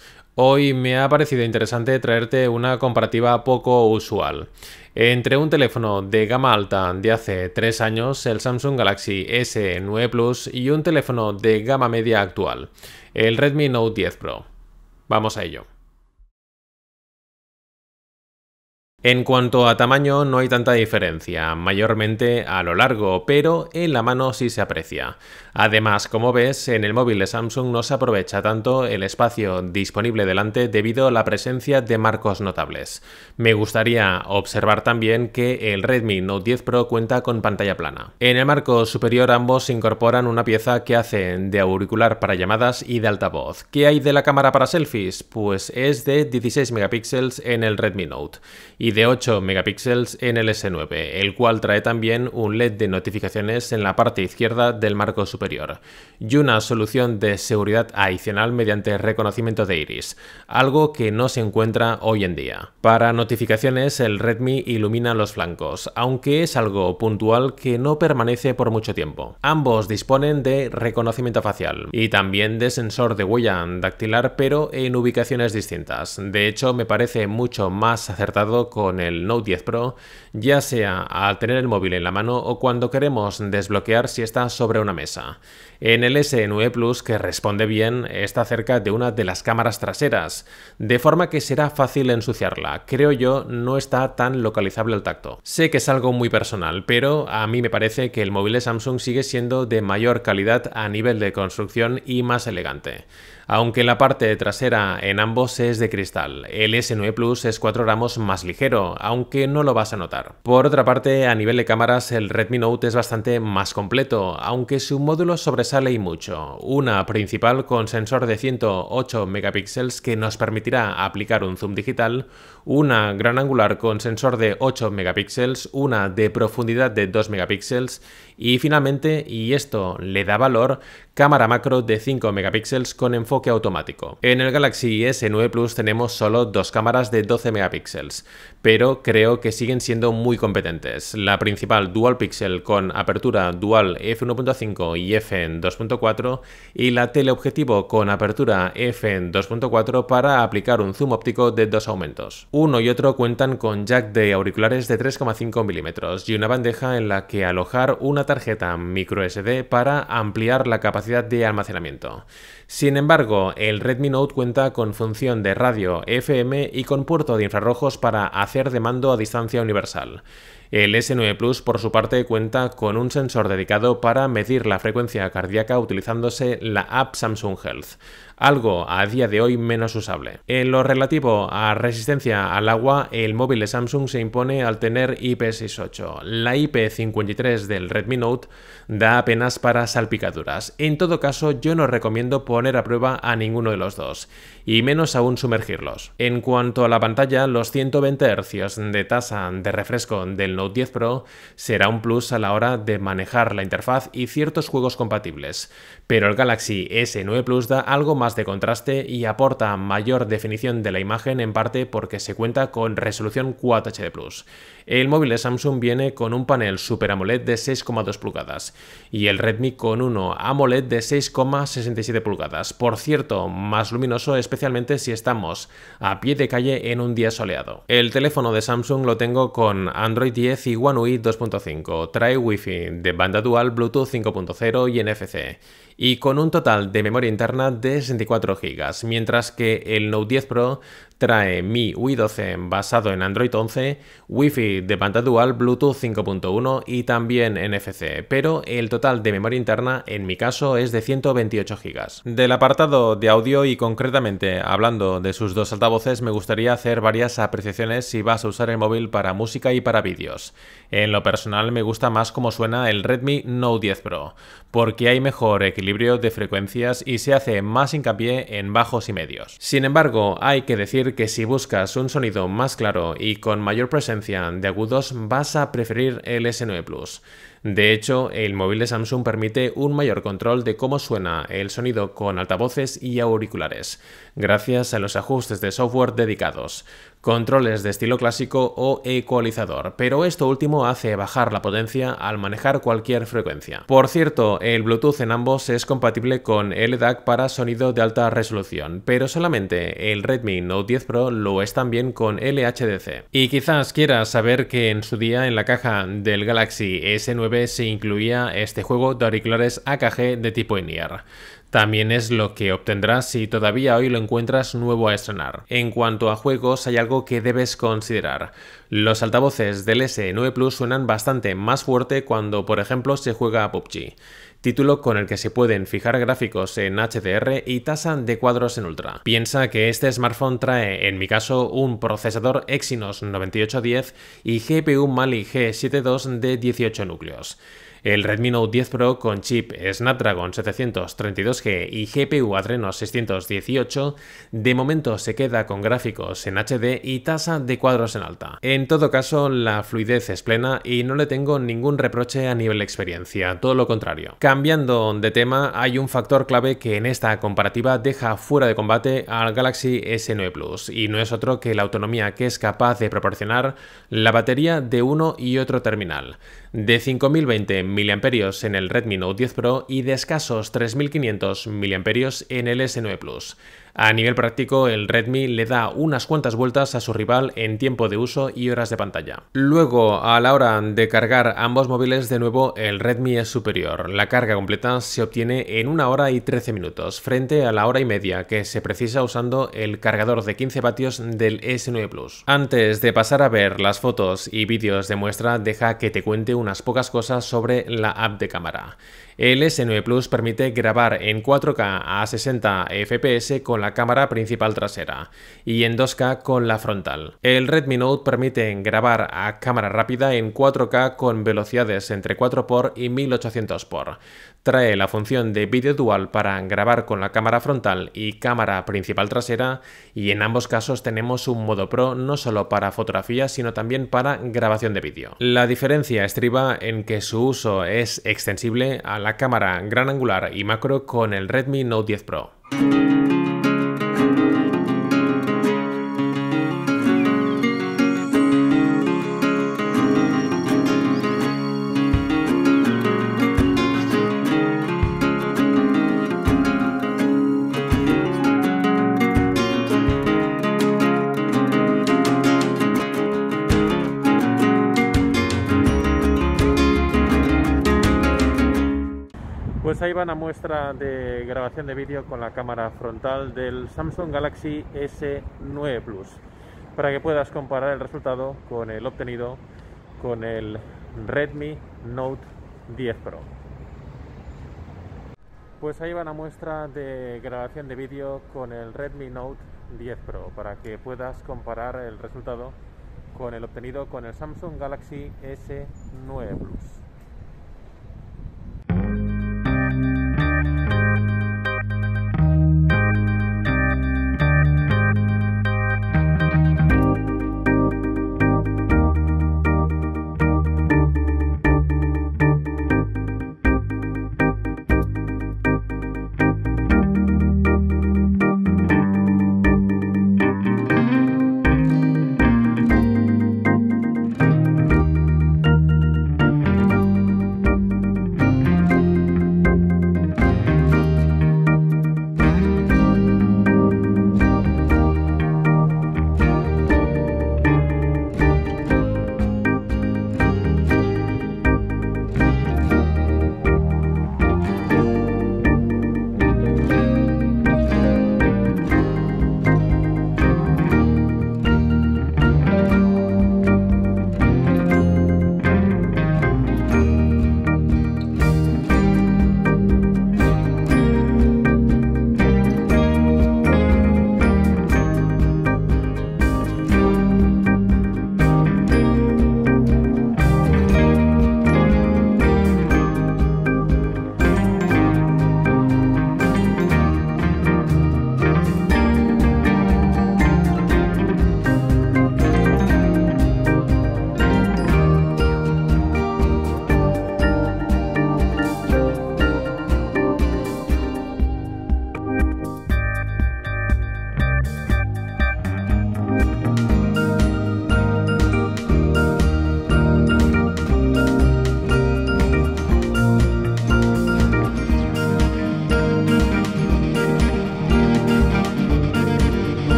Hoy me ha parecido interesante traerte una comparativa poco usual. Entre un teléfono de gama alta de hace 3 años, el Samsung Galaxy S9 Plus, y un teléfono de gama media actual, el Redmi Note 10 Pro. Vamos a ello. En cuanto a tamaño, no hay tanta diferencia, mayormente a lo largo, pero en la mano sí se aprecia. Además, como ves, en el móvil de Samsung no se aprovecha tanto el espacio disponible delante debido a la presencia de marcos notables. Me gustaría observar también que el Redmi Note 10 Pro cuenta con pantalla plana. En el marco superior ambos incorporan una pieza que hace de auricular para llamadas y de altavoz. ¿Qué hay de la cámara para selfies? Pues es de 16 megapíxeles en el Redmi Note y de 8 megapíxeles en el S9, el cual trae también un LED de notificaciones en la parte izquierda del marco superior y una solución de seguridad adicional mediante reconocimiento de iris, algo que no se encuentra hoy en día. Para notificaciones, el Redmi ilumina los flancos, aunque es algo puntual que no permanece por mucho tiempo. Ambos disponen de reconocimiento facial y también de sensor de huella dactilar, pero en ubicaciones distintas. De hecho, me parece mucho más acertado con el Note 10 Pro, ya sea al tener el móvil en la mano o cuando queremos desbloquear si está sobre una mesa. En el S9 Plus, que responde bien, está cerca de una de las cámaras traseras, de forma que será fácil ensuciarla. Creo yo, no está tan localizable al tacto. Sé que es algo muy personal, pero a mí me parece que el móvil de Samsung sigue siendo de mayor calidad a nivel de construcción y más elegante. Aunque la parte trasera en ambos es de cristal, el S9 Plus es 4 gramos más ligero, aunque no lo vas a notar. Por otra parte, a nivel de cámaras, el Redmi Note es bastante más completo, aunque su módulo sobresale y mucho. Una principal con sensor de 108 megapíxeles que nos permitirá aplicar un zoom digital, una gran angular con sensor de 8 megapíxeles, una de profundidad de 2 megapíxeles y finalmente, y esto le da valor, cámara macro de 5 megapíxeles con enfoque automático. En el Galaxy S9 Plus tenemos solo dos cámaras de 12 megapíxeles, pero creo que siguen siendo muy competentes. La principal dual pixel con apertura dual f1.5 y f2.4 y la teleobjetivo con apertura f2.4 para aplicar un zoom óptico de 2 aumentos. Uno y otro cuentan con jack de auriculares de 3,5 milímetros y una bandeja en la que alojar una tarjeta microSD para ampliar la capacidad de almacenamiento. Sin embargo, el Redmi Note cuenta con función de radio FM y con puerto de infrarrojos para hacer de mando a distancia universal. El S9 Plus, por su parte, cuenta con un sensor dedicado para medir la frecuencia cardíaca utilizándose la app Samsung Health, algo a día de hoy menos usable. En lo relativo a resistencia al agua, el móvil de Samsung se impone al tener IP68. La IP53 del Redmi Note da apenas para salpicaduras. En todo caso, yo no recomiendo poner a prueba a ninguno de los dos, y menos aún sumergirlos. En cuanto a la pantalla, los 120 Hz de tasa de refresco del Note 10 Pro será un plus a la hora de manejar la interfaz y ciertos juegos compatibles, pero el Galaxy S9 Plus da algo más de contraste y aporta mayor definición de la imagen, en parte porque se cuenta con resolución Quad HD+. El móvil de Samsung viene con un panel Super AMOLED de 6,2 pulgadas y el Redmi con uno AMOLED de 6,67 pulgadas, por cierto, más luminoso especialmente si estamos a pie de calle en un día soleado. El teléfono de Samsung lo tengo con Android 10 y One UI 2.5, trae Wi-Fi de banda dual, Bluetooth 5.0 y NFC, y con un total de memoria interna de 64 GB, mientras que el Note 10 Pro trae MIUI 12 basado en Android 11, Wi-Fi de banda dual, Bluetooth 5.1 y también NFC, pero el total de memoria interna en mi caso es de 128 GB. Del apartado de audio y concretamente hablando de sus dos altavoces, me gustaría hacer varias apreciaciones si vas a usar el móvil para música y para vídeos. En lo personal me gusta más cómo suena el Redmi Note 10 Pro, porque hay mejor equilibrio de frecuencias y se hace más hincapié en bajos y medios. Sin embargo, hay que decir que si buscas un sonido más claro y con mayor presencia de agudos, vas a preferir el S9 Plus. De hecho, el móvil de Samsung permite un mayor control de cómo suena el sonido con altavoces y auriculares, gracias a los ajustes de software dedicados, controles de estilo clásico o ecualizador, pero esto último hace bajar la potencia al manejar cualquier frecuencia. Por cierto, el Bluetooth en ambos es compatible con LDAC para sonido de alta resolución, pero solamente el Redmi Note 10 Pro lo es también con LHDC. Y quizás quieras saber que en su día en la caja del Galaxy S9 se incluía este juego de auriculares AKG de tipo in-ear. También es lo que obtendrás si todavía hoy lo encuentras nuevo a estrenar. En cuanto a juegos, hay algo que debes considerar. Los altavoces del S9 Plus suenan bastante más fuerte cuando, por ejemplo, se juega a PUBG, título con el que se pueden fijar gráficos en HDR y tasa de cuadros en Ultra. Piensa que este smartphone trae, en mi caso, un procesador Exynos 9810 y GPU Mali G7 II de 18 núcleos. El Redmi Note 10 Pro con chip Snapdragon 732G y GPU Adreno 618 de momento se queda con gráficos en HD y tasa de cuadros en alta. En todo caso, la fluidez es plena y no le tengo ningún reproche a nivel de experiencia, todo lo contrario. Cambiando de tema, hay un factor clave que en esta comparativa deja fuera de combate al Galaxy S9 Plus y no es otro que la autonomía que es capaz de proporcionar la batería de uno y otro terminal, de 5020 mAh en el Redmi Note 10 Pro y de escasos 3500 mAh en el S9 Plus. A nivel práctico, el Redmi le da unas cuantas vueltas a su rival en tiempo de uso y horas de pantalla. Luego, a la hora de cargar ambos móviles, de nuevo el Redmi es superior. La carga completa se obtiene en 1 hora y 13 minutos, frente a la hora y media que se precisa usando el cargador de 15 vatios del S9 Plus. Antes de pasar a ver las fotos y vídeos de muestra, deja que te cuente unas pocas cosas sobre la app de cámara. El S9 Plus permite grabar en 4K a 60 fps con la cámara principal trasera y en 2K con la frontal. El Redmi Note permite grabar a cámara rápida en 4K con velocidades entre 4x y 1800x. Trae la función de vídeo dual para grabar con la cámara frontal y cámara principal trasera y en ambos casos tenemos un modo Pro no solo para fotografía sino también para grabación de vídeo. La diferencia estriba en que su uso es extensible a la cámara gran angular y macro con el Redmi Note 10 Pro. Pues ahí va una muestra de grabación de vídeo con la cámara frontal del Samsung Galaxy S9 Plus, para que puedas comparar el resultado con el obtenido con el Redmi Note 10 Pro. Pues ahí va una muestra de grabación de vídeo con el Redmi Note 10 Pro, para que puedas comparar el resultado con el obtenido con el Samsung Galaxy S9 Plus.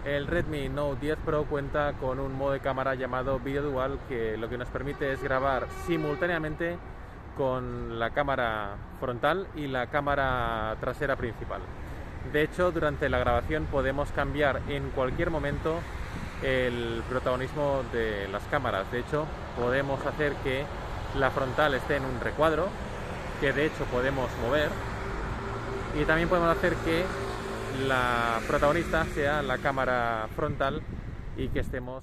El Redmi Note 10 Pro cuenta con un modo de cámara llamado Video Dual, que lo que nos permite es grabar simultáneamente con la cámara frontal y la cámara trasera principal. De hecho, durante la grabación podemos cambiar en cualquier momento el protagonismo de las cámaras. De hecho, podemos hacer que la frontal esté en un recuadro, que de hecho podemos mover, y también podemos hacer que la protagonista sea la cámara frontal y que estemos...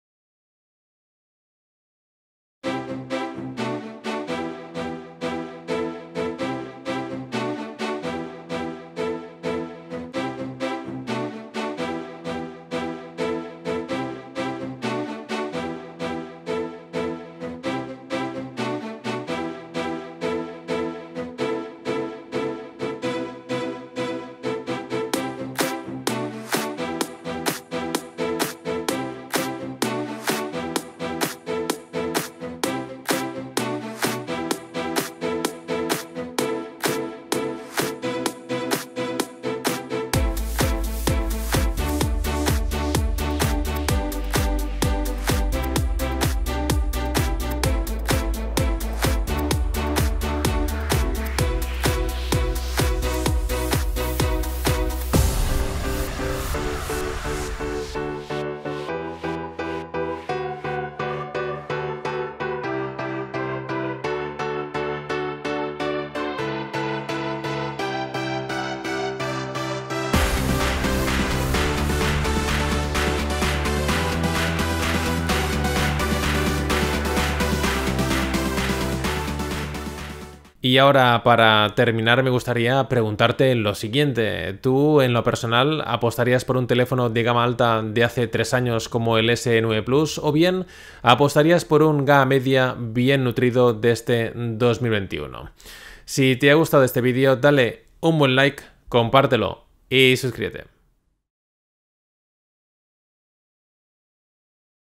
Y ahora, para terminar, me gustaría preguntarte lo siguiente. ¿Tú, en lo personal, apostarías por un teléfono de gama alta de hace 3 años como el S9 Plus, o bien apostarías por un gama media bien nutrido de este 2021? Si te ha gustado este vídeo, dale un buen like, compártelo y suscríbete.